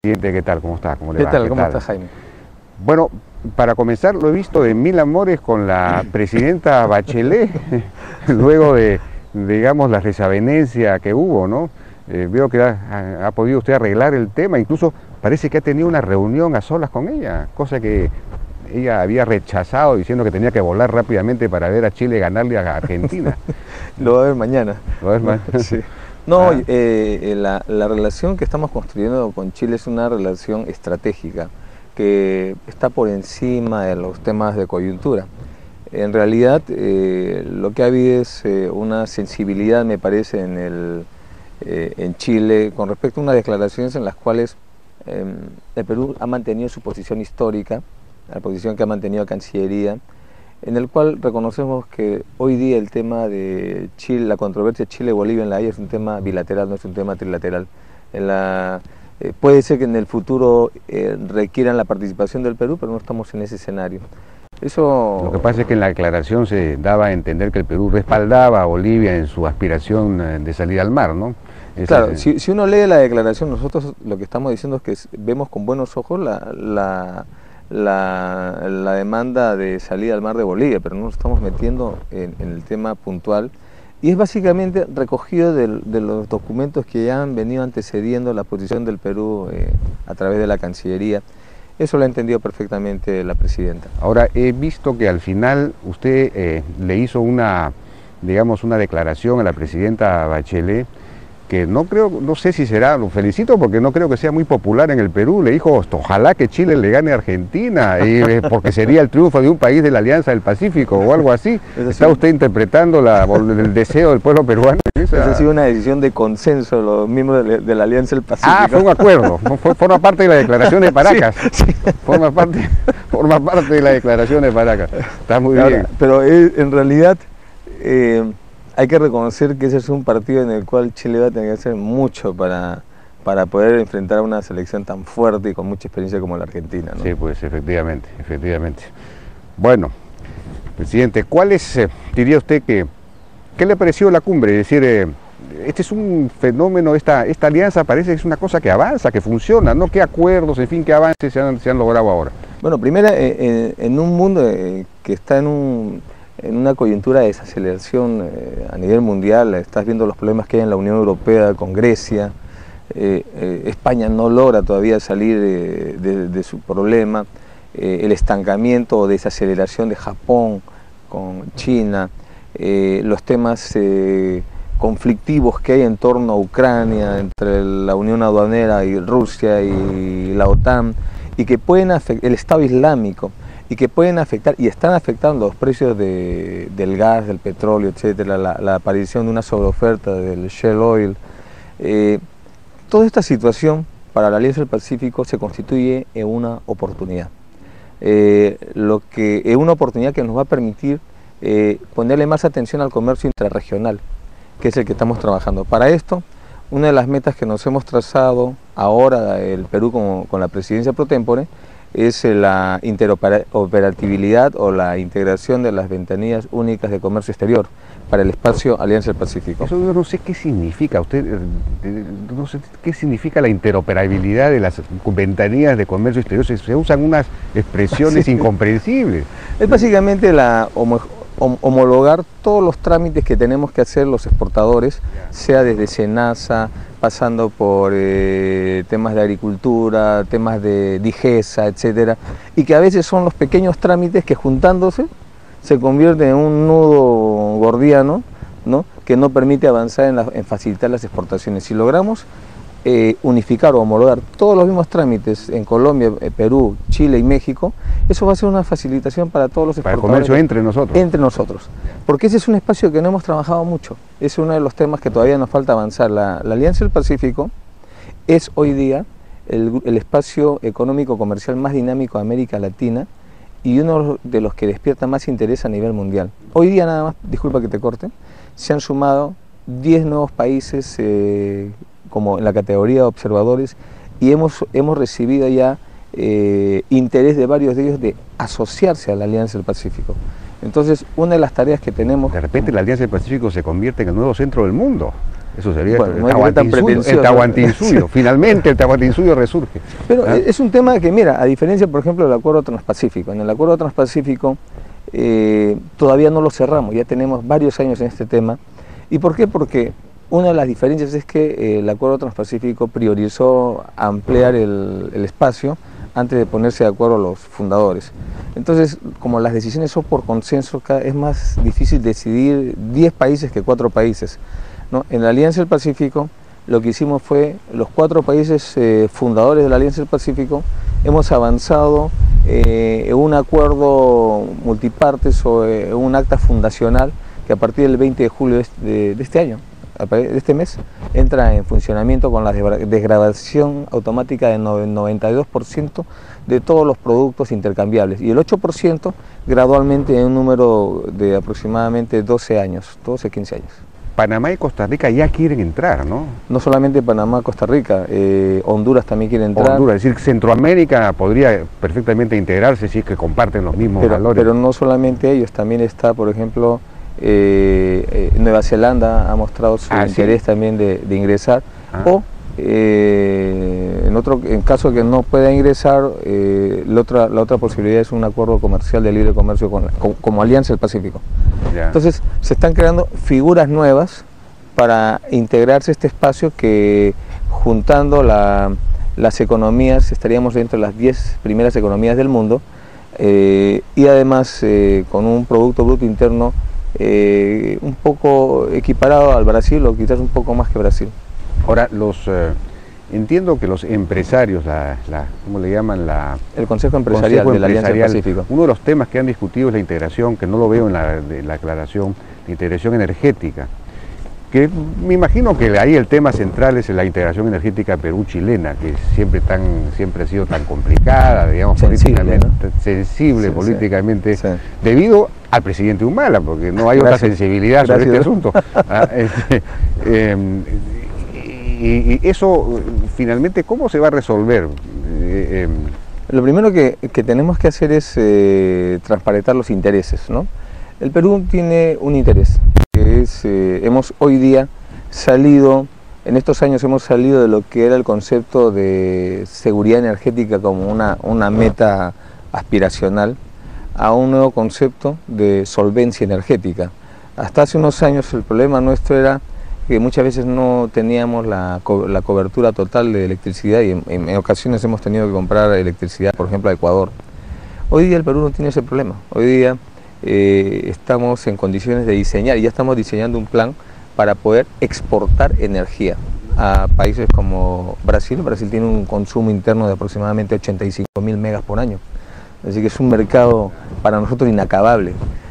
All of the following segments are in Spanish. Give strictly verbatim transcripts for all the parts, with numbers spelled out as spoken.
¿Qué tal? ¿Cómo está? ¿Cómo le ¿Qué va? tal? ¿Qué ¿Cómo tal? estás, Jaime? Bueno, para comenzar, lo he visto de mil amores con la presidenta Bachelet, luego de, digamos, la desavenencia que hubo, ¿no? Eh, veo que ha, ha podido usted arreglar el tema, incluso parece que ha tenido una reunión a solas con ella, cosa que ella había rechazado diciendo que tenía que volar rápidamente para ver a Chile ganarle a Argentina. Lo va a ver mañana. ¿Lo ves, man? Sí. No, Ah. eh, la, la relación que estamos construyendo con Chile es una relación estratégica que está por encima de los temas de coyuntura. En realidad, eh, lo que ha habido es eh, una sensibilidad, me parece, en, el, eh, en Chile con respecto a unas declaraciones en las cuales eh, el Perú ha mantenido su posición histórica, la posición que ha mantenido la Cancillería, en el cual reconocemos que hoy día el tema de Chile, la controversia Chile-Bolivia en la Haya es un tema bilateral, no es un tema trilateral. En la, eh, puede ser que en el futuro eh, requieran la participación del Perú, pero no estamos en ese escenario. Eso... Lo que pasa es que en la declaración se daba a entender que el Perú respaldaba a Bolivia en su aspiración de salir al mar, ¿no? Ese, claro, si, si uno lee la declaración, nosotros lo que estamos diciendo es que vemos con buenos ojos la... la La, la demanda de salida al mar de Bolivia, pero no nos estamos metiendo en, en el tema puntual, y es básicamente recogido de, de los documentos que ya han venido antecediendo la posición del Perú eh, a través de la Cancillería. Eso lo ha entendido perfectamente la presidenta. Ahora, he visto que al final usted eh, le hizo una, digamos, una declaración a la presidenta Bachelet, que no creo, no sé si será, lo felicito porque no creo que sea muy popular en el Perú. Le dijo, ojalá que Chile le gane a Argentina, y, eh, porque sería el triunfo de un país de la Alianza del Pacífico o algo así. ¿Está usted interpretando la, el deseo del pueblo peruano? Esa... Esa ha sido una decisión de consenso de los miembros de, de la Alianza del Pacífico. Ah, fue un acuerdo, fue, forma parte de la declaración de Paracas. Sí, sí. Forma, parte, forma parte de la declaración de Paracas. Está muy Ahora, bien. Pero eh, en realidad... Eh, hay que reconocer que ese es un partido en el cual Chile va a tener que hacer mucho para, para poder enfrentar a una selección tan fuerte y con mucha experiencia como la Argentina, ¿no? Sí, pues efectivamente, efectivamente. Bueno, presidente, ¿cuál es, eh, diría usted que, qué le pareció la cumbre? Es decir, eh, este es un fenómeno, esta, esta alianza parece que es una cosa que avanza, que funciona, ¿no? ¿Qué acuerdos, en fin, qué avances se han, se han logrado ahora? Bueno, primero, eh, en un mundo eh, que está en un... en una coyuntura de desaceleración eh, a nivel mundial, estás viendo los problemas que hay en la Unión Europea con Grecia, eh, eh, España no logra todavía salir de, de, de su problema, eh, el estancamiento o desaceleración de Japón con China, eh, los temas eh, conflictivos que hay en torno a Ucrania, entre la Unión Aduanera y Rusia y la OTAN, y que pueden afectar el Estado Islámico, y que pueden afectar, y están afectando los precios de, del gas, del petróleo, etcétera, la, la aparición de una sobreoferta del shale oil. Eh, toda esta situación para la Alianza del Pacífico se constituye en una oportunidad. Eh, lo que, es una oportunidad que nos va a permitir eh, ponerle más atención al comercio intrarregional, que es el que estamos trabajando. Para esto, una de las metas que nos hemos trazado ahora el Perú con, con la presidencia pro tempore es la interoperabilidad o la integración de las ventanillas únicas de comercio exterior para el espacio Alianza del Pacífico. Eso yo no sé qué significa, usted, no sé qué significa la interoperabilidad de las ventanillas de comercio exterior, se, se usan unas expresiones sí. incomprensibles. Es básicamente la homo, hom, homologar todos los trámites que tenemos que hacer los exportadores, sea desde SENASA, pasando por eh, temas de agricultura, temas de DIGESA, etcétera, y que a veces son los pequeños trámites que juntándose se convierten en un nudo gordiano, ¿no? Que no permite avanzar en, la, en facilitar las exportaciones. Si logramos eh, unificar o homologar todos los mismos trámites en Colombia, eh, Perú, Chile y México, eso va a ser una facilitación para todos los exportadores. Para el comercio entre nosotros. Entre nosotros. Porque ese es un espacio que no hemos trabajado mucho. Es uno de los temas que todavía nos falta avanzar. La, la Alianza del Pacífico es hoy día el, el espacio económico comercial más dinámico de América Latina y uno de los que despierta más interés a nivel mundial. Hoy día nada más, disculpa que te corte, se han sumado diez nuevos países eh, como en la categoría de observadores y hemos, hemos recibido ya eh, interés de varios de ellos de asociarse a la Alianza del Pacífico. Entonces, una de las tareas que tenemos... De repente la Alianza del Pacífico se convierte en el nuevo centro del mundo. Eso sería bueno, el, no hay tan el Tahuantinsuyo. Finalmente el Tahuantinsuyo resurge. Pero ¿Ah? es un tema que, mira, a diferencia, por ejemplo, del Acuerdo Transpacífico. En el Acuerdo Transpacífico eh, todavía no lo cerramos, ya tenemos varios años en este tema. ¿Y por qué? Porque una de las diferencias es que eh, el Acuerdo Transpacífico priorizó ampliar el, el espacio antes de ponerse de acuerdo los fundadores. Entonces, como las decisiones son por consenso, es más difícil decidir diez países que cuatro países, ¿no? En la Alianza del Pacífico, lo que hicimos fue, los cuatro países eh, fundadores de la Alianza del Pacífico, hemos avanzado eh, en un acuerdo multipartes o en eh, un acta fundacional que a partir del veinte de julio de, de este año, de este mes, entra en funcionamiento con la desgravación automática del noventa y dos por ciento de todos los productos intercambiables y el ocho por ciento gradualmente en un número de aproximadamente doce años, doce, quince años. Panamá y Costa Rica ya quieren entrar, ¿no? No solamente Panamá, Costa Rica, eh, Honduras también quiere entrar. Honduras, es decir, Centroamérica podría perfectamente integrarse si es que comparten los mismos pero, valores. Pero no solamente ellos, también está, por ejemplo, eh, eh, Nueva Zelanda ha mostrado su ah, interés ¿sí? también de, de ingresar, ah. o eh, en otro en caso que no pueda ingresar, eh, la, otra, la otra posibilidad es un acuerdo comercial de libre comercio con, con, como Alianza del Pacífico. Ya. Entonces se están creando figuras nuevas para integrarse a este espacio que, juntando la, las economías, estaríamos dentro de las diez primeras economías del mundo, eh, y además eh, con un Producto Bruto Interno eh, un poco equiparado al Brasil o quizás un poco más que Brasil. Ahora, los eh, entiendo que los empresarios, la, la, ¿cómo le llaman? La, el Consejo Empresarial Consejo de la Alianza del Empresarial, Pacífico. Uno de los temas que han discutido es la integración, que no lo veo en la, de la aclaración, la integración energética. Que me imagino que ahí el tema central es la integración energética Perú-chilena, que siempre tan siempre ha sido tan complicada, digamos, sensible, políticamente, ¿no? sensible sí, políticamente, sí. debido al presidente Humala, porque no hay Gracias. otra sensibilidad Gracias. sobre este asunto. Ah, este, eh, y, y eso, finalmente, ¿cómo se va a resolver? Eh, eh, Lo primero que, que tenemos que hacer es eh, transparentar los intereses, ¿no? El Perú tiene un interés, que es, eh, hemos hoy día salido, en estos años hemos salido de lo que era el concepto de seguridad energética como una, una meta aspiracional, a un nuevo concepto de solvencia energética. Hasta hace unos años el problema nuestro era que muchas veces no teníamos la, co la cobertura total de electricidad y en, en, en ocasiones hemos tenido que comprar electricidad, por ejemplo, a Ecuador. Hoy día el Perú no tiene ese problema. Hoy día eh, estamos en condiciones de diseñar, y ya estamos diseñando un plan para poder exportar energía a países como Brasil. Brasil tiene un consumo interno de aproximadamente ochenta y cinco mil megas por año. Así que es un mercado para nosotros inacabable.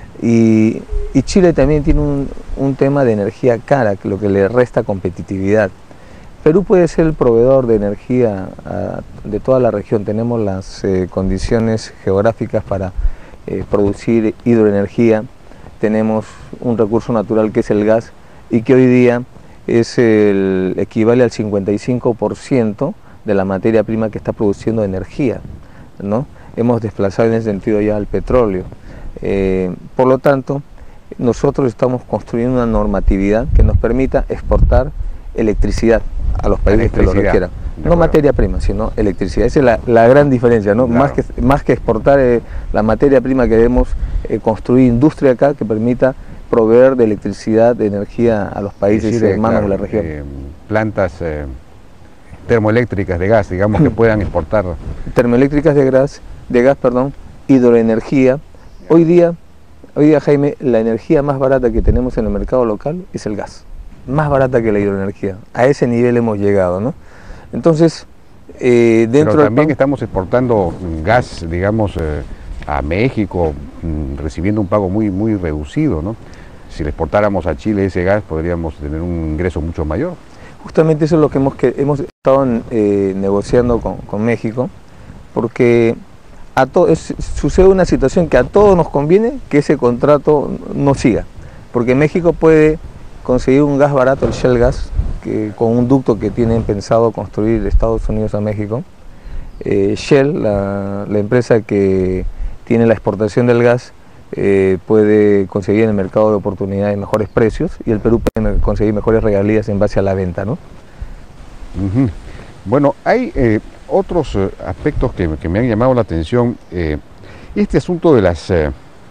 Y, y Chile también tiene un, un tema de energía cara, lo que le resta competitividad. Perú puede ser el proveedor de energía uh, de toda la región. Tenemos las eh, condiciones geográficas para eh, producir hidroenergía. Tenemos un recurso natural que es el gas y que hoy día es el, equivale al cincuenta y cinco por ciento de la materia prima que está produciendo energía, ¿no? Hemos desplazado en ese sentido ya al petróleo. Eh, por lo tanto, nosotros estamos construyendo una normatividad que nos permita exportar electricidad a los países que lo requieran. No materia prima, sino electricidad. Esa es la, la gran diferencia, ¿no? Claro. Más que, más que exportar eh, la materia prima, que debemos eh, construir industria acá que permita proveer de electricidad, de energía a los países decir, hermanos claro, de la región. Eh, plantas eh, termoeléctricas de gas, digamos, que puedan exportar. Termoeléctricas de gas, de gas, perdón, hidroenergía. Hoy día, hoy día, Jaime, la energía más barata que tenemos en el mercado local es el gas. Más barata que la hidroenergía. A ese nivel hemos llegado, ¿no? Entonces, eh, dentro Pero también del... estamos exportando gas, digamos, eh, a México, mm, recibiendo un pago muy, muy reducido, ¿no? Si le exportáramos a Chile ese gas, podríamos tener un ingreso mucho mayor. Justamente eso es lo que hemos, que hemos estado eh, negociando con, con México, porque a to es, sucede una situación que a todos nos conviene que ese contrato no siga, porque México puede conseguir un gas barato, el Shell Gas, que, con un ducto que tienen pensado construir de Estados Unidos a México. Eh, Shell, la, la empresa que tiene la exportación del gas, eh, puede conseguir en el mercado de oportunidades mejores precios y el Perú puede conseguir mejores regalías en base a la venta, ¿no? Uh-huh. Bueno, hay eh, otros eh, aspectos que, que me han llamado la atención. Eh, este asunto de las... Eh,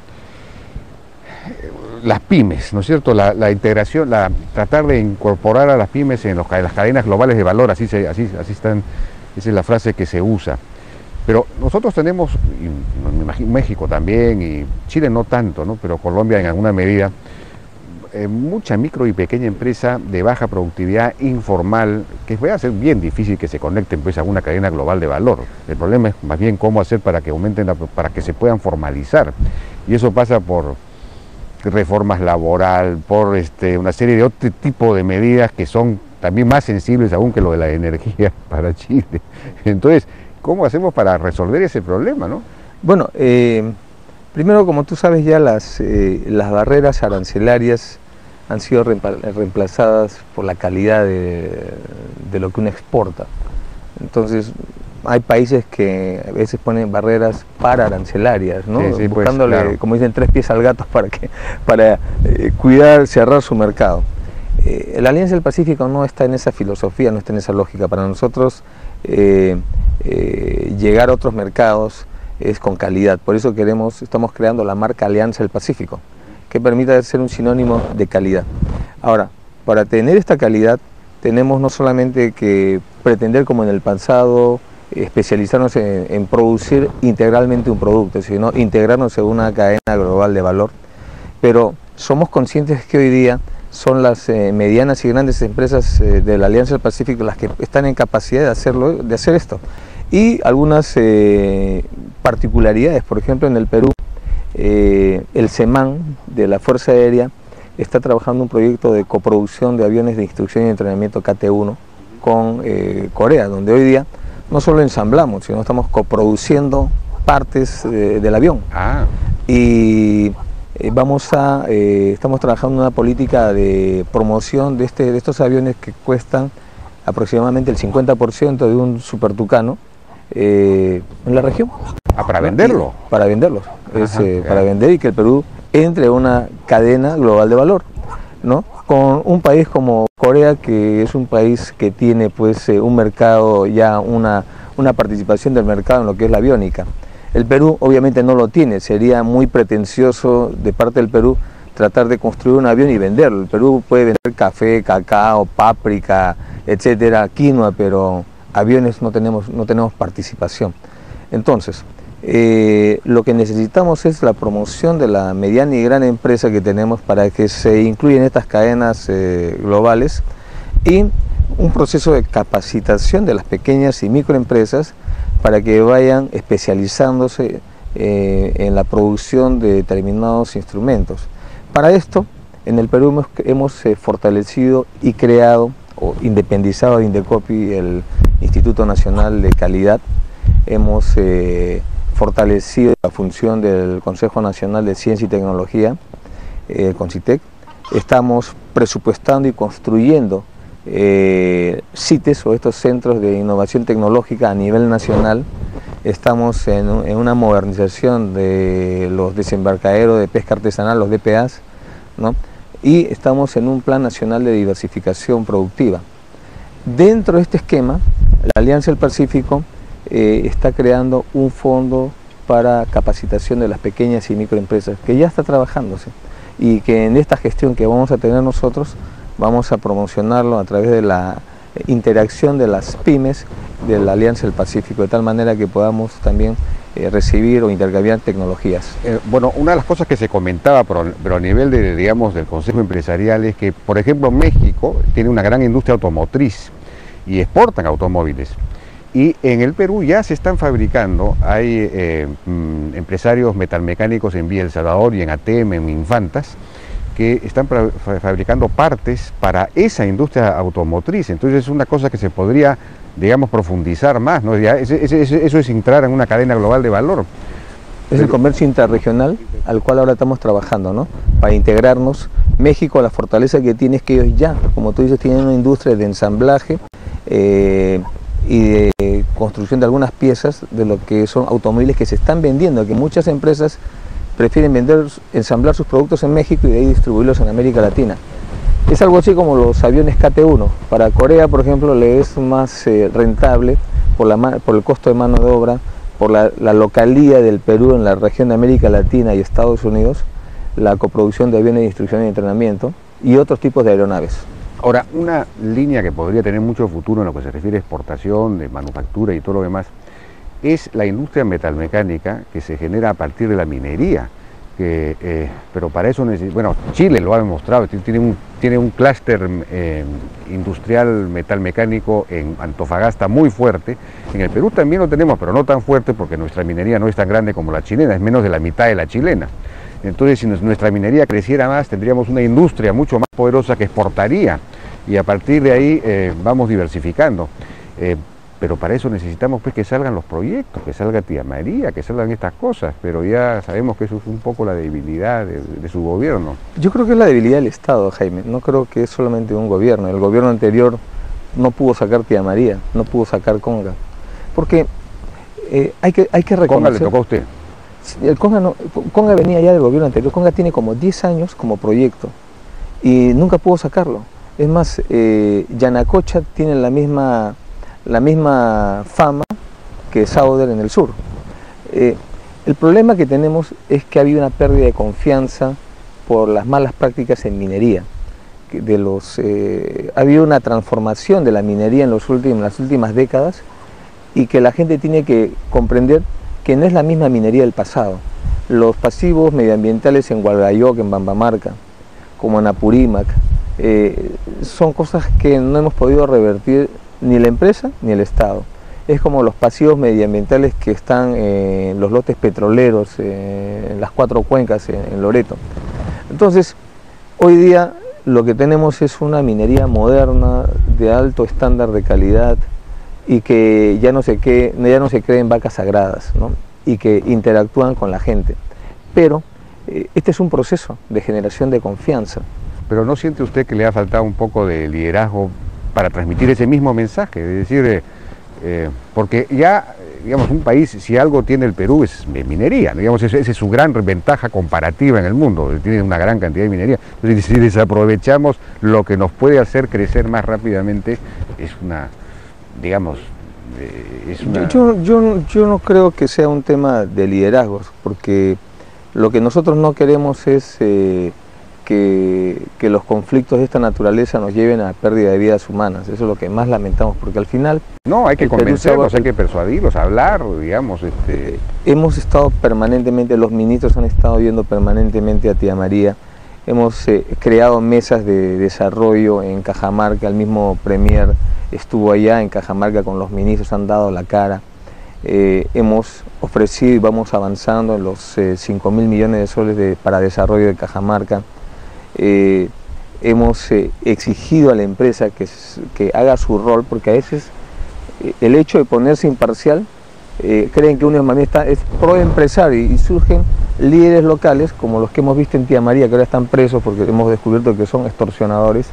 las pymes, ¿no es cierto? La, la integración, la, tratar de incorporar a las pymes en, los, en las cadenas globales de valor, así, se, así, así están, esa es la frase que se usa. Pero nosotros tenemos, y me imagino México también, y Chile no tanto, ¿no? Pero Colombia en alguna medida, eh, mucha micro y pequeña empresa de baja productividad informal, que va a ser bien difícil que se conecten pues, a una cadena global de valor. El problema es más bien cómo hacer para que aumenten, la, para que se puedan formalizar. Y eso pasa por reformas laboral, por este, una serie de otro tipo de medidas que son también más sensibles aún que lo de la energía para Chile. Entonces, ¿cómo hacemos para resolver ese problema, no? Bueno, eh, primero, como tú sabes ya, las, eh, las barreras arancelarias han sido reemplazadas por la calidad de, de lo que uno exporta. Entonces, hay países que a veces ponen barreras para arancelarias, ¿no? Sí, sí, buscándole, pues, claro, como dicen, tres pies al gato para, que, para eh, cuidar, cerrar su mercado. Eh, la Alianza del Pacífico no está en esa filosofía, no está en esa lógica. Para nosotros, eh, eh, llegar a otros mercados es con calidad. Por eso queremos, estamos creando la marca Alianza del Pacífico, que permita ser un sinónimo de calidad. Ahora, para tener esta calidad, tenemos no solamente que pretender, como en el pasado, especializarnos en, en producir integralmente un producto, sino integrarnos en una cadena global de valor. Pero somos conscientes que hoy día son las eh, medianas y grandes empresas eh, de la Alianza del Pacífico las que están en capacidad de hacerlo, de hacer esto. Y algunas eh, particularidades, por ejemplo, en el Perú, eh, el SEMAN de la Fuerza Aérea está trabajando un proyecto de coproducción de aviones de instrucción y entrenamiento K T uno con eh, Corea, donde hoy día no solo ensamblamos, sino estamos coproduciendo partes eh, del avión. Ah. Y eh, vamos a, eh, estamos trabajando en una política de promoción de, este, de estos aviones que cuestan aproximadamente el cincuenta por ciento de un Super Tucano eh, en la región. Ah, para venderlo. Y para venderlos, es, Ajá, eh, para vender y que el Perú entre a una cadena global de valor, ¿no? Con un país como Corea, que es un país que tiene pues eh, un mercado, ya una, una participación del mercado en lo que es la aviónica. El Perú obviamente no lo tiene, sería muy pretencioso de parte del Perú tratar de construir un avión y venderlo. El Perú puede vender café, cacao, páprica, etcétera, quinoa, pero aviones no tenemos, no tenemos participación. Entonces, Eh, lo que necesitamos es la promoción de la mediana y gran empresa que tenemos para que se incluyan estas cadenas eh, globales y un proceso de capacitación de las pequeñas y microempresas para que vayan especializándose eh, en la producción de determinados instrumentos. Para esto, en el Perú hemos, hemos eh, fortalecido y creado o independizado de Indecopi el Instituto Nacional de Calidad. Hemos eh, fortalecido la función del Consejo Nacional de Ciencia y Tecnología, el eh, CONCITEC. Estamos presupuestando y construyendo eh, CITES o estos centros de innovación tecnológica a nivel nacional. Estamos en, en una modernización de los desembarcaderos de pesca artesanal, los D P As, ¿no? Y estamos en un plan nacional de diversificación productiva. Dentro de este esquema, la Alianza del Pacífico Eh, está creando un fondo para capacitación de las pequeñas y microempresas que ya está trabajándose y que en esta gestión que vamos a tener nosotros vamos a promocionarlo a través de la interacción de las pymes de la Alianza del Pacífico, de tal manera que podamos también eh, recibir o intercambiar tecnologías. Eh, bueno, una de las cosas que se comentaba, pero, pero a nivel de, digamos, del Consejo Empresarial es que, por ejemplo, México tiene una gran industria automotriz y exportan automóviles. Y en el Perú ya se están fabricando, hay eh, mm, empresarios metalmecánicos en Villa El Salvador y en Ateme, en Infantas, que están fabricando partes para esa industria automotriz. Entonces es una cosa que se podría, digamos, profundizar más, ¿no? Ya, ese, ese, eso es entrar en una cadena global de valor. Es el comercio interregional al cual ahora estamos trabajando, ¿no? Para integrarnos. México, la fortaleza que tiene es que ellos ya, como tú dices, tienen una industria de ensamblaje, eh, y de construcción de algunas piezas de lo que son automóviles que se están vendiendo, que muchas empresas prefieren vender, ensamblar sus productos en México y de ahí distribuirlos en América Latina. Es algo así como los aviones K T uno. Para Corea, por ejemplo, le es más eh, rentable por, la, por el costo de mano de obra, por la, la localía del Perú en la región de América Latina y Estados Unidos, la coproducción de aviones de instrucción y entrenamiento y otros tipos de aeronaves. Ahora, una línea que podría tener mucho futuro en lo que se refiere a exportación, de manufactura y todo lo demás, es la industria metalmecánica que se genera a partir de la minería. Que, eh, pero para eso necesita, bueno, Chile lo ha demostrado, tiene un, tiene un clúster eh, industrial metalmecánico en Antofagasta muy fuerte. En el Perú también lo tenemos, pero no tan fuerte porque nuestra minería no es tan grande como la chilena, es menos de la mitad de la chilena. Entonces, si nuestra minería creciera más, tendríamos una industria mucho más poderosa que exportaría y a partir de ahí eh, vamos diversificando. Eh, Pero para eso necesitamos pues que salgan los proyectos, que salga Tía María, que salgan estas cosas, pero ya sabemos que eso es un poco la debilidad de, de su gobierno. Yo creo que es la debilidad del Estado, Jaime, no creo que es solamente un gobierno. El gobierno anterior no pudo sacar Tía María, no pudo sacar Conga, porque eh, hay, que, hay que reconocer... Conga le tocó a usted. El Conga, no, Conga venía ya del gobierno anterior. Conga tiene como diez años como proyecto y nunca pudo sacarlo. Es más, eh, Yanacocha tiene la misma... la misma fama que Sauder en el sur. Eh, el problema que tenemos es que ha habido una pérdida de confianza por las malas prácticas en minería. De los, eh, ha habido una transformación de la minería en, los últimos, en las últimas décadas y que la gente tiene que comprender que no es la misma minería del pasado. Los pasivos medioambientales en Hualgayoc, en Bambamarca, como en Apurímac, eh, son cosas que no hemos podido revertir ni la empresa ni el Estado. Es como los pasivos medioambientales que están en los lotes petroleros, eh, en las cuatro cuencas, en, en Loreto. Entonces, hoy día lo que tenemos es una minería moderna, de alto estándar de calidad, y que ya no se, que, ya no se creen vacas sagradas, ¿no? Y que interactúan con la gente. Pero eh, este es un proceso de generación de confianza. ¿Pero no siente usted que le ha faltado un poco de liderazgo para transmitir ese mismo mensaje? Es decir, eh, eh, porque ya, digamos, un país, si algo tiene el Perú es minería, digamos, esa es su gran ventaja comparativa en el mundo, tiene una gran cantidad de minería. Entonces, si desaprovechamos lo que nos puede hacer crecer más rápidamente, es una, digamos, eh, es una... Yo, yo, yo no creo que sea un tema de liderazgos, porque lo que nosotros no queremos es... Eh, Que, que los conflictos de esta naturaleza nos lleven a pérdida de vidas humanas. Eso es lo que más lamentamos, porque al final... No, hay que convencerlos, hay que persuadirlos, hablar, digamos. Este... Hemos estado permanentemente, los ministros han estado yendo permanentemente a Tía María, hemos eh, creado mesas de desarrollo en Cajamarca, el mismo premier estuvo allá en Cajamarca con los ministros, han dado la cara. Eh, hemos ofrecido y vamos avanzando en los eh, cinco mil millones de soles de, para desarrollo de Cajamarca. Eh, hemos eh, exigido a la empresa que, que haga su rol, porque a veces eh, el hecho de ponerse imparcial, eh, creen que uno está, es pro empresario y surgen líderes locales, como los que hemos visto en Tía María, que ahora están presos porque hemos descubierto que son extorsionadores,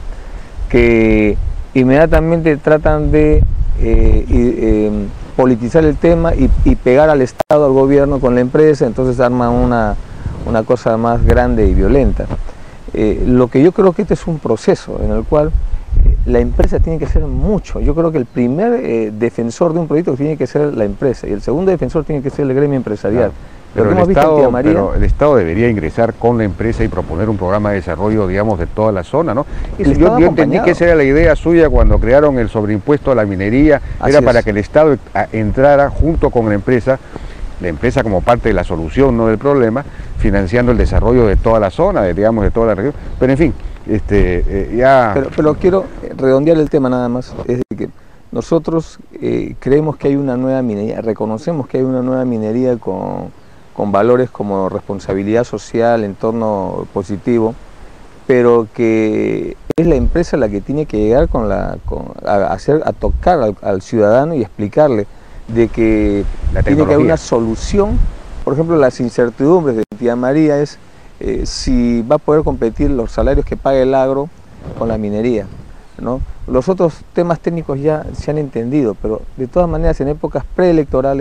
que inmediatamente tratan de eh, eh, politizar el tema y, y pegar al Estado, al gobierno con la empresa, entonces arman una, una cosa más grande y violenta. Eh, lo que yo creo que este es un proceso en el cual eh, la empresa tiene que hacer mucho. Yo creo que el primer eh, defensor de un proyecto tiene que ser la empresa y el segundo defensor tiene que ser el gremio empresarial. Claro. Pero, el Estado, María, pero el Estado debería ingresar con la empresa y proponer un programa de desarrollo, digamos, de toda la zona, ¿no? Yo, yo entendí que esa era la idea suya cuando crearon el sobreimpuesto a la minería, Así era es. para que el Estado entrara junto con la empresa, la empresa como parte de la solución, no del problema, financiando el desarrollo de toda la zona, de, digamos, de toda la región. Pero en fin, este, eh, ya... Pero, pero quiero redondear el tema nada más, es de que nosotros eh, creemos que hay una nueva minería, reconocemos que hay una nueva minería con... con valores como responsabilidad social, entorno positivo, pero que es la empresa la que tiene que llegar con la, con, a, hacer, a tocar al, al ciudadano y explicarle de que tiene que haber una solución. Por ejemplo, las incertidumbres de Tía María es eh, si va a poder competir los salarios que paga el agro con la minería, ¿no? Los otros temas técnicos ya se han entendido, pero de todas maneras en épocas preelectorales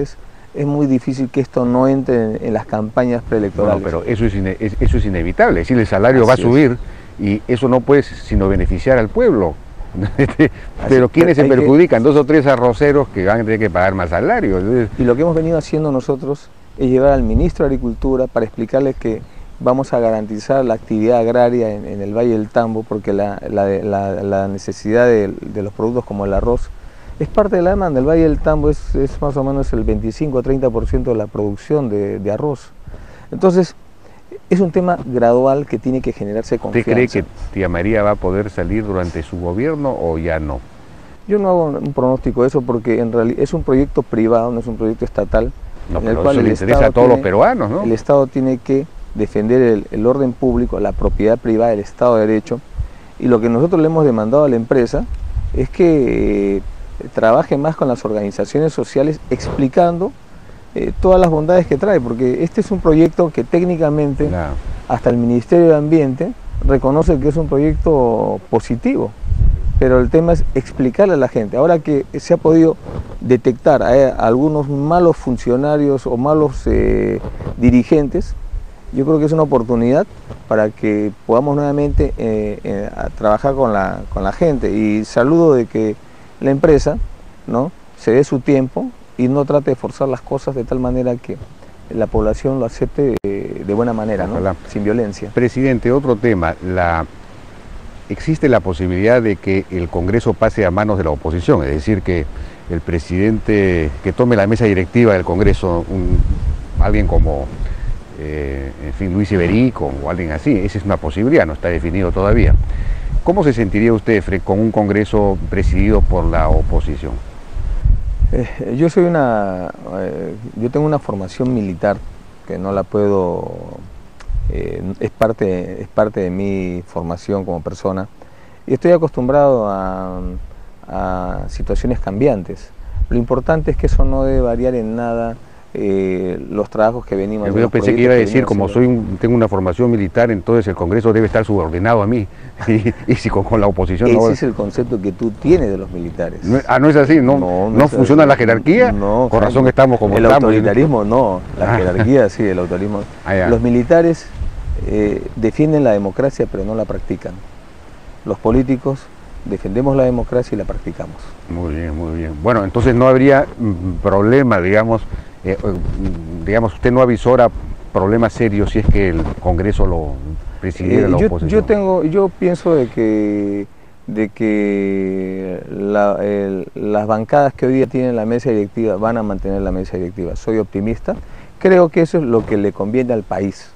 es muy difícil que esto no entre en, en las campañas preelectorales. No, pero eso es, ine, es, eso es inevitable, es decir, el salario Así va a subir es. y eso no puede sino beneficiar al pueblo. Pero ¿quiénes se perjudican? Que... Dos o tres arroceros que van a tener que pagar más salario. Y lo que hemos venido haciendo nosotros es llevar al ministro de Agricultura para explicarle que vamos a garantizar la actividad agraria en, en el Valle del Tambo, porque la, la, la, la necesidad de, de los productos como el arroz es parte de la demanda. El Valle del Tambo es, es más o menos el veinticinco a treinta por ciento de la producción de, de arroz. Entonces, es un tema gradual que tiene que generarse confianza. ¿Usted cree que Tía María va a poder salir durante su gobierno o ya no? Yo no hago un pronóstico de eso porque en realidad es un proyecto privado, no es un proyecto estatal. No, en el cual eso le interesa a todos los peruanos, ¿no? El Estado tiene que defender el, el orden público, la propiedad privada, el Estado de Derecho, y lo que nosotros le hemos demandado a la empresa es que eh, trabaje más con las organizaciones sociales explicando eh, todas las bondades que trae, porque este es un proyecto que técnicamente no. hasta el Ministerio de Ambiente reconoce que es un proyecto positivo, pero el tema es explicarle a la gente. Ahora que se ha podido detectar a, a algunos malos funcionarios o malos eh, dirigentes, yo creo que es una oportunidad para que podamos nuevamente eh, eh, a trabajar con la, con la gente, y saludo de que la empresa, ¿no?, se dé su tiempo y no trate de forzar las cosas de tal manera que la población lo acepte eh, de buena manera, ¿no?, sin violencia. Presidente, otro tema, la, existe la posibilidad de que el Congreso pase a manos de la oposición, es decir, que el presidente, que tome la mesa directiva del Congreso, un, alguien como... Eh, en fin, Luis Iberico o alguien así. Esa es una posibilidad, no está definido todavía. ¿Cómo se sentiría usted con un Congreso presidido por la oposición? Eh, yo soy una, eh, yo tengo una formación militar que no la puedo, eh, es parte, es parte de mi formación como persona, y estoy acostumbrado a, a situaciones cambiantes. Lo importante es que eso no debe variar en nada Eh, los trabajos que venimos. Yo pensé que iba a decir, como soy un, tengo una formación militar, entonces el Congreso debe estar subordinado a mí, y, y si con, con la oposición... Ese no... es el concepto que tú tienes de los militares. No, ah, ¿no es así? ¿No, no, no, no funciona así. La jerarquía? No, con razón claro. estamos como el estamos. El autoritarismo no, la jerarquía sí, el autoritarismo. Ah, los militares eh, defienden la democracia pero no la practican. Los políticos defendemos la democracia y la practicamos. Muy bien, muy bien. Bueno, entonces no habría mm, problema, digamos... Eh, digamos, usted no avisora problemas serios si es que el Congreso lo presidiera eh, la yo, oposición. Yo tengo, yo pienso de que de que la, el, las bancadas que hoy día tienen la mesa directiva van a mantener la mesa directiva. Soy optimista. Creo que eso es lo que le conviene al país,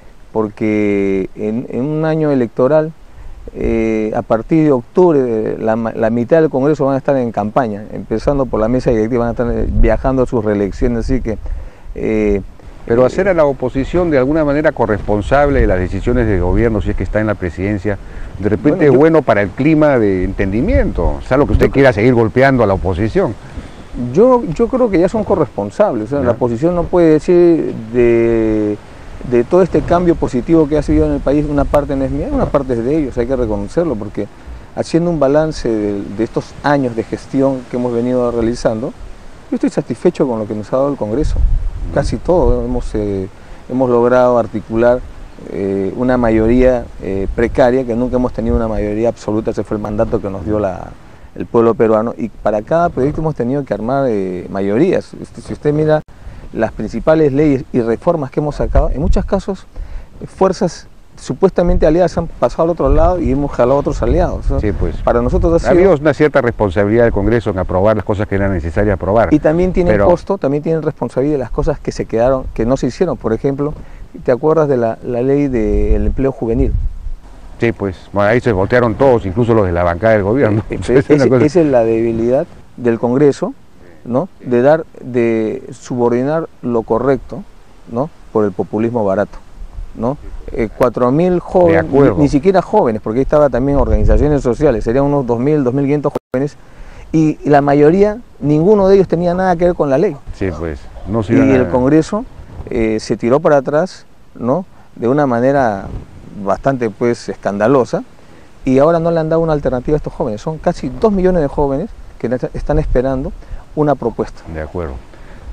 porque en, en un año electoral, eh, a partir de octubre, la, la mitad del Congreso van a estar en campaña, empezando por la mesa directiva, van a estar viajando a sus reelecciones, así que... Eh, Pero hacer a la oposición de alguna manera corresponsable de las decisiones del gobierno, si es que está en la presidencia, de repente bueno, yo, es bueno para el clima de entendimiento, salvo que usted yo, quiera seguir golpeando a la oposición. Yo, yo creo que ya son corresponsables, o sea, la oposición no puede decir de... de todo este cambio positivo que ha sido en el país, una parte no es mía, una parte es de ellos, hay que reconocerlo, porque haciendo un balance de, de estos años de gestión que hemos venido realizando, yo estoy satisfecho con lo que nos ha dado el Congreso, casi todo, hemos, eh, hemos logrado articular eh, una mayoría eh, precaria, que nunca hemos tenido una mayoría absoluta, ese fue el mandato que nos dio la, el pueblo peruano, y para cada proyecto hemos tenido que armar eh, mayorías. Si usted mira las principales leyes y reformas que hemos sacado, en muchos casos fuerzas supuestamente aliadas han pasado al otro lado y hemos jalado a otros aliados. ¿no? Sí, pues. Para nosotros ha sido... Ha habido una cierta responsabilidad del Congreso en aprobar las cosas que eran necesarias aprobar. Y también tienen pero... costo, también tienen responsabilidad de las cosas que se quedaron, que no se hicieron. Por ejemplo, ¿te acuerdas de la, la ley del empleo juvenil? Sí, pues, bueno, ahí se voltearon todos, incluso los de la bancada del gobierno. Eh, eh, es, cosa... Esa es la debilidad del Congreso, ¿no? De dar, de subordinar lo correcto, ¿no? Por el populismo barato, ¿no? Eh, cuatro mil jóvenes, ni, ni siquiera jóvenes, porque ahí estaba también organizaciones sociales, serían unos dos mil, dos mil quinientos jóvenes, y la mayoría, ninguno de ellos tenía nada que ver con la ley. Sí, pues, no se Y iban a... el Congreso eh, se tiró para atrás, ¿no? De una manera bastante, pues, escandalosa, y ahora no le han dado una alternativa a estos jóvenes. Son casi dos millones de jóvenes que están esperando una propuesta. De acuerdo.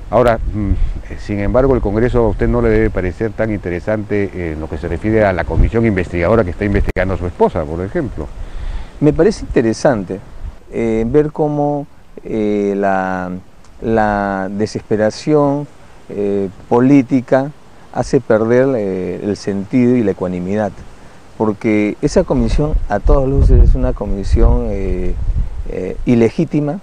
Ahora, sin embargo, el Congreso a usted no le debe parecer tan interesante en lo que se refiere a la comisión investigadora que está investigando a su esposa, por ejemplo. Me parece interesante eh, ver cómo eh, la, la desesperación eh, política hace perder eh, el sentido y la ecuanimidad, porque esa comisión a todas luces es una comisión eh, eh, ilegítima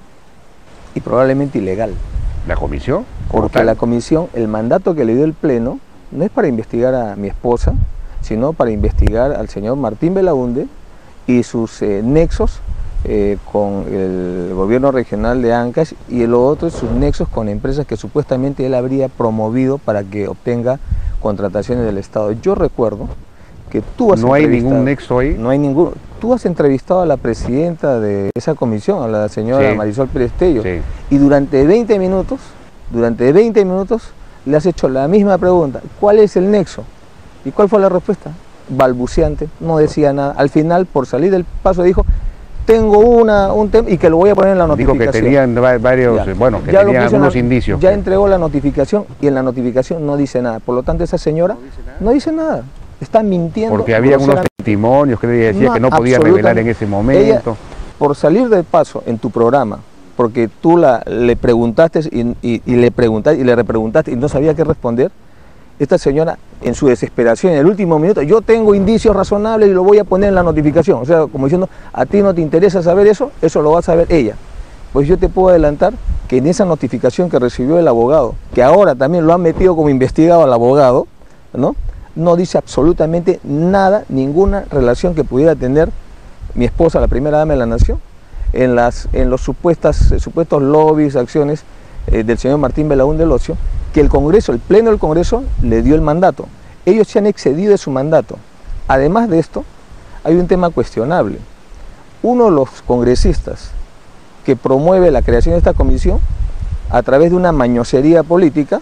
y probablemente ilegal. ¿La comisión? Porque la comisión, el mandato que le dio el Pleno, no es para investigar a mi esposa, sino para investigar al señor Martín Belaunde y sus eh, nexos eh, con el gobierno regional de Ancash, y el otro, sus nexos con empresas que supuestamente él habría promovido para que obtenga contrataciones del Estado. Yo recuerdo que tú has ¿No hay ningún nexo ahí? No hay ningún. Tú has entrevistado a la presidenta de esa comisión, a la señora sí. Marisol Pérez Tello, sí. y durante veinte minutos, durante veinte minutos le has hecho la misma pregunta: ¿cuál es el nexo? ¿Y cuál fue la respuesta? Balbuceante, no decía nada. Al final, por salir del paso, dijo: tengo una, un tema y que lo voy a poner en la notificación. Dijo que tenían varios, ya. bueno, que ya tenían algunos indicios. Ya entregó la notificación y en la notificación no dice nada. Por lo tanto, esa señora ¿No dice nada? No dice nada. Está mintiendo. Porque había unos testimonios que decía no, que no podía revelar en ese momento. Ella, por salir del paso en tu programa, porque tú la, le preguntaste y, y, y le preguntaste y le repreguntaste y no sabía qué responder, esta señora en su desesperación, en el último minuto, yo tengo indicios razonables y lo voy a poner en la notificación. O sea, como diciendo, a ti no te interesa saber eso, eso lo va a saber ella. Pues yo te puedo adelantar que en esa notificación que recibió el abogado, que ahora también lo han metido como investigado al abogado, ¿no? No dice absolutamente nada, ninguna relación que pudiera tener mi esposa, la primera dama de la nación, en, las, en los supuestas, eh, supuestos lobbies, acciones eh, del señor Martín Belaunde del Ocio, que el Congreso, el Pleno del Congreso, le dio el mandato. Ellos se han excedido de su mandato. Además de esto, hay un tema cuestionable. Uno de los congresistas que promueve la creación de esta comisión, a través de una mañosería política,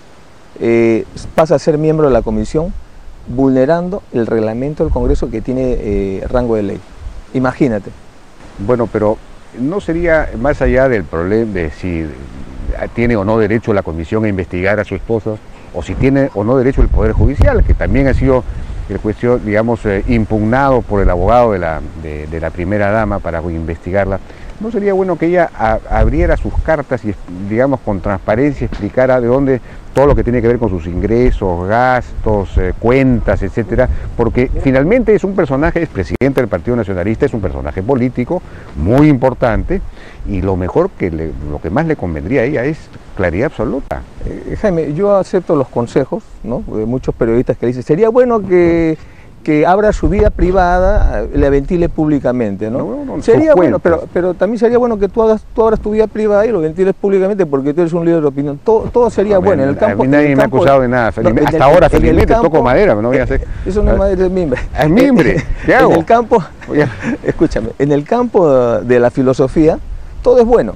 eh, pasa a ser miembro de la comisión, vulnerando el reglamento del Congreso que tiene eh, rango de ley. Imagínate. Bueno, pero no sería más allá del problema de si tiene o no derecho la comisión a investigar a su esposa, o si tiene o no derecho el Poder Judicial, que también ha sido el cuestión, digamos, eh, impugnado por el abogado de la, de, de la primera dama para investigarla. ¿No sería bueno que ella a, abriera sus cartas y, digamos, con transparencia explicara de dónde todo lo que tiene que ver con sus ingresos, gastos, eh, cuentas, etcétera? Porque finalmente es un personaje, es presidente del Partido Nacionalista, es un personaje político muy importante, y lo mejor que le, lo que más le convendría a ella es claridad absoluta. Eh, Jaime, yo acepto los consejos, ¿no?, de muchos periodistas que dicen, sería bueno que que abra su vida privada, la ventile públicamente, ¿no? no, no sería bueno, pero, pero también sería bueno que tú, hagas, tú abras tu vida privada y lo ventiles públicamente, porque tú eres un líder de opinión. Todo, todo sería a bueno. Ver, en el campo, a mí nadie me campo, ha acusado de nada, felizmente. No, hasta el, ahora felizmente toco madera, no voy a hacer. Eso no es madera, es mimbre. Es mimbre, ¿qué hago? En el campo, escúchame, en el campo de la filosofía, todo es bueno,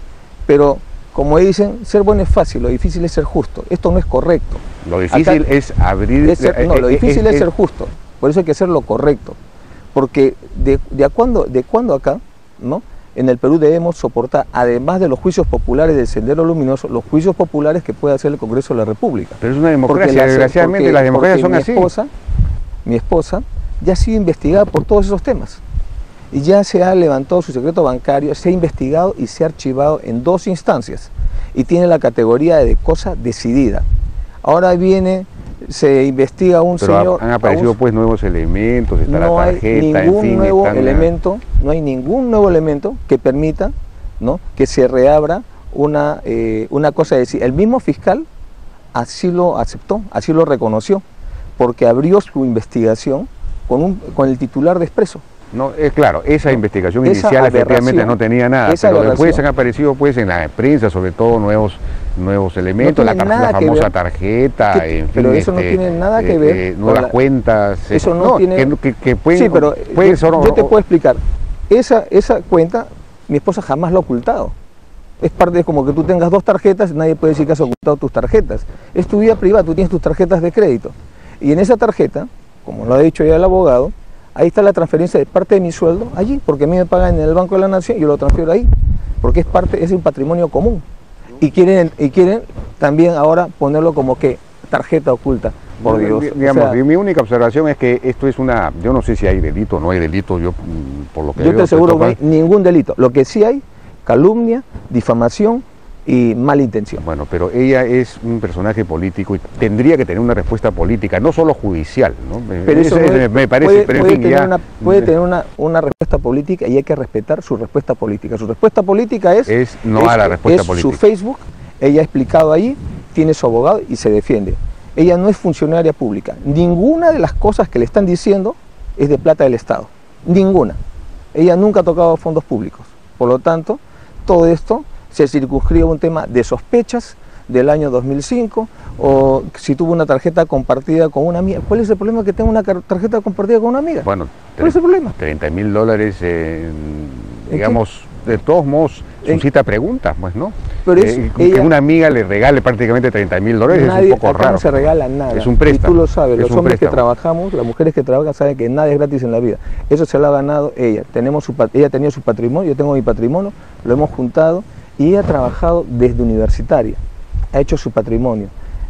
pero como dicen, ser bueno es fácil, lo difícil es ser justo. Esto no es correcto. Lo difícil Acá, es abrir... Es ser, no, lo difícil es, es, es ser justo. Por eso hay que hacer lo correcto, porque de, de, a cuando, de cuando acá, ¿no?, en el Perú debemos soportar, además de los juicios populares del Sendero Luminoso, los juicios populares que puede hacer el Congreso de la República. Pero es una democracia, la, desgraciadamente porque, las democracias son mi así. Esposa, mi esposa ya ha sido investigada por todos esos temas, y ya se ha levantado su secreto bancario, se ha investigado y se ha archivado en dos instancias, y tiene la categoría de cosa decidida. Ahora viene... se investiga a un Pero señor... han aparecido un, pues nuevos elementos, está no la tarjeta, hay ningún en fin, nuevo elemento, no hay ningún nuevo elemento que permita, ¿no?, que se reabra una, eh, una cosa de decir. El mismo fiscal así lo aceptó, así lo reconoció, porque abrió su investigación con, un, con el titular de Expreso. No, es claro, esa no, investigación esa inicial efectivamente no tenía nada, pero después han aparecido pues en la prensa sobre todo nuevos nuevos elementos, no la, la famosa tarjeta, ¿Qué? en fin, pero eso este, no tiene nada que ver eh, nuevas la, cuentas, eso no, no tiene que, que, que pueden, sí, pero pueden yo, ser, yo te puedo explicar, esa, esa cuenta mi esposa jamás la ha ocultado. Es parte de como que tú tengas dos tarjetas, nadie puede decir que has ocultado tus tarjetas. Es tu vida privada, tú tienes tus tarjetas de crédito. Y en esa tarjeta, como lo ha dicho ya el abogado, ahí está la transferencia de parte de mi sueldo, allí, porque a mí me pagan en el Banco de la Nación, yo lo transfiero ahí, porque es parte, es un patrimonio común. Y quieren, y quieren también ahora ponerlo como que tarjeta oculta, por Dios. Digamos, o sea, mi única observación es que esto es una, yo no sé si hay delito o no hay delito, yo por lo que yo veo, te aseguro que no toca... hay ningún delito. Lo que sí hay, calumnia, difamación y mala intención. Bueno, pero ella es un personaje político y tendría que tener una respuesta política, no solo judicial, ¿no? Pero eso, eso me, me parece, puede, pero en puede fin, tener, ya... una, puede tener una, una respuesta política y hay que respetar su respuesta política. Su respuesta política es... Es no es, a la respuesta es política. Su Facebook, ella ha explicado ahí, tiene su abogado y se defiende. Ella no es funcionaria pública. Ninguna de las cosas que le están diciendo es de plata del Estado. Ninguna. Ella nunca ha tocado fondos públicos. Por lo tanto, todo esto se circunscribe a un tema de sospechas del año dos mil cinco, o si tuvo una tarjeta compartida con una amiga. ¿Cuál es el problema que tenga una tarjeta compartida con una amiga? Bueno, ¿cuál es el problema? treinta mil dólares, eh, digamos, de todos modos, suscita preguntas, pues, ¿no? Pero es, eh, ella, que una amiga le regale prácticamente treinta mil dólares nadie, es un poco acá raro. no se regala nada. Es un préstamo. Y tú lo sabes, los hombres préstamo. que trabajamos, las mujeres que trabajan saben que nada es gratis en la vida. Eso se lo ha ganado ella. Tenemos su, ella tenía su patrimonio, yo tengo mi patrimonio, lo hemos juntado y ella ha trabajado desde universitaria, ha hecho su patrimonio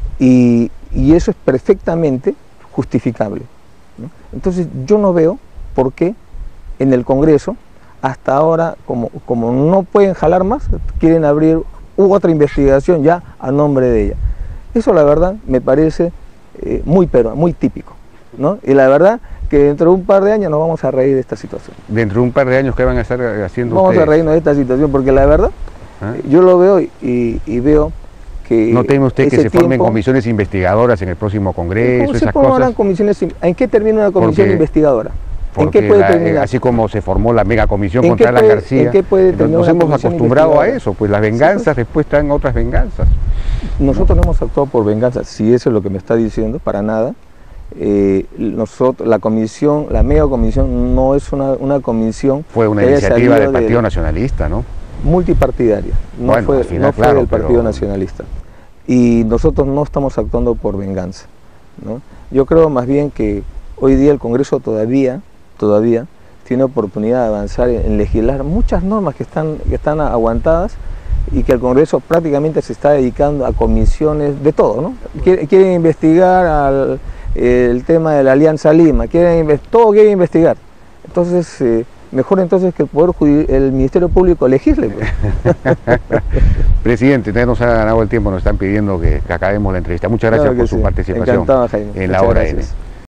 y, y eso es perfectamente justificable, ¿no? Entonces yo no veo por qué en el Congreso hasta ahora, como, como no pueden jalar más, quieren abrir otra investigación ya a nombre de ella. Eso la verdad me parece eh, muy, pero, muy típico, ¿no? Y la verdad que dentro de un par de años nos vamos a reír de esta situación. Dentro de un par de años, ¿qué van a estar haciendo Vamos ustedes? a reírnos de esta situación porque la verdad, ¿Ah? yo lo veo y, y veo que... ¿No teme usted que se tiempo, formen comisiones investigadoras en el próximo Congreso, ¿cómo esas se formarán cosas? Comisiones, ¿en qué termina una comisión Porque, investigadora? ¿En qué puede la, terminar? Así como se formó la mega comisión ¿En contra qué Alan puede, García, ¿en qué puede terminar nos una hemos comisión acostumbrado a investigadora? eso, pues las venganzas sí, pues. después traen otras venganzas. Nosotros no hemos actuado por venganza, si eso es lo que me está diciendo, para nada. Eh, nosotros, la comisión, la mega comisión no es una, una comisión... Fue una iniciativa del Partido Nacionalista, ¿no? Multipartidaria, no bueno, fue, final, no fue claro, del Partido pero... Nacionalista. Y nosotros no estamos actuando por venganza, ¿no? Yo creo más bien que hoy día el Congreso todavía, todavía tiene oportunidad de avanzar en, en legislar muchas normas que están, que están aguantadas y que el Congreso prácticamente se está dedicando a comisiones de todo, ¿no? Quieren, quieren investigar al, el tema de la Alianza Lima, quieren, todo quieren investigar. Entonces, eh, mejor entonces que el Poder Judicial, el Ministerio Público legisle. Pues. Presidente, usted nos ha ganado el tiempo, nos están pidiendo que, que acabemos la entrevista. Muchas gracias Claro por sí. su participación Encantado, Jaime. en la Muchas hora gracias. N.